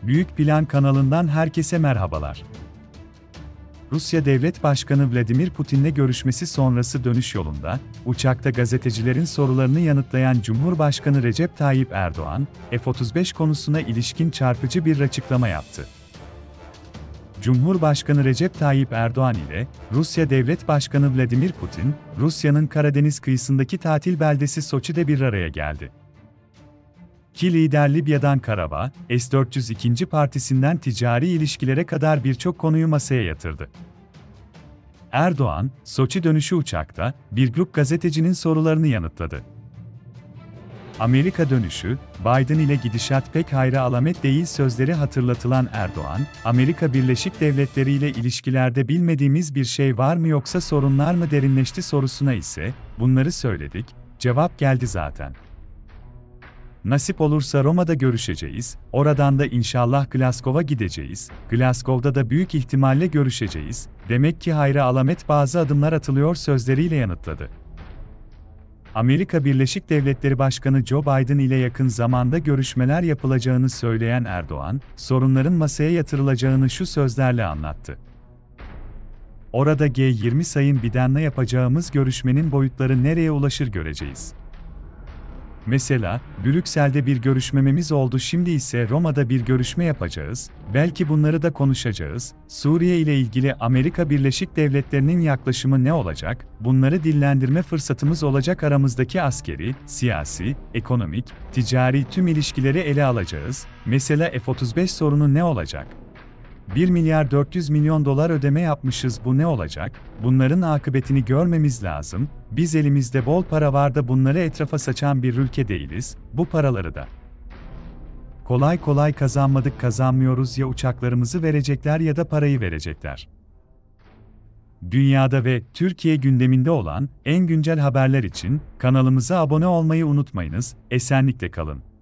Büyük Plan kanalından herkese merhabalar. Rusya Devlet Başkanı Vladimir Putin'le görüşmesi sonrası dönüş yolunda, uçakta gazetecilerin sorularını yanıtlayan Cumhurbaşkanı Recep Tayyip Erdoğan, F-35 konusuna ilişkin çarpıcı bir açıklama yaptı. Cumhurbaşkanı Recep Tayyip Erdoğan ile Rusya Devlet Başkanı Vladimir Putin, Rusya'nın Karadeniz kıyısındaki tatil beldesi Soçi'de bir araya geldi. İki lider Libya'dan Karabağ, S-402. Partisi'nden ticari ilişkilere kadar birçok konuyu masaya yatırdı. Erdoğan, Soçi dönüşü uçakta, bir grup gazetecinin sorularını yanıtladı. Amerika dönüşü, Biden ile gidişat pek hayra alamet değil sözleri hatırlatılan Erdoğan, Amerika Birleşik Devletleri ile ilişkilerde bilmediğimiz bir şey var mı yoksa sorunlar mı derinleşti sorusuna ise, bunları söyledik, cevap geldi zaten. Nasip olursa Roma'da görüşeceğiz, oradan da inşallah Glasgow'a gideceğiz, Glasgow'da da büyük ihtimalle görüşeceğiz, demek ki hayra alamet bazı adımlar atılıyor sözleriyle yanıtladı. Amerika Birleşik Devletleri Başkanı Joe Biden ile yakın zamanda görüşmeler yapılacağını söyleyen Erdoğan, sorunların masaya yatırılacağını şu sözlerle anlattı. Orada G20 Sayın Biden'la yapacağımız görüşmenin boyutları nereye ulaşır göreceğiz. Mesela, Brüksel'de bir görüşmemiz oldu, şimdi ise Roma'da bir görüşme yapacağız, belki bunları da konuşacağız, Suriye ile ilgili Amerika Birleşik Devletleri'nin yaklaşımı ne olacak, bunları dillendirme fırsatımız olacak, aramızdaki askeri, siyasi, ekonomik, ticari tüm ilişkileri ele alacağız, mesela F-35 sorunu ne olacak? 1 milyar 400 milyon dolar ödeme yapmışız, bu ne olacak? Bunların akıbetini görmemiz lazım, biz elimizde bol para var da bunları etrafa saçan bir ülke değiliz, bu paraları da kolay kolay kazanmıyoruz, ya uçaklarımızı verecekler ya da parayı verecekler. Dünyada ve Türkiye gündeminde olan en güncel haberler için kanalımıza abone olmayı unutmayınız, esenlikle kalın.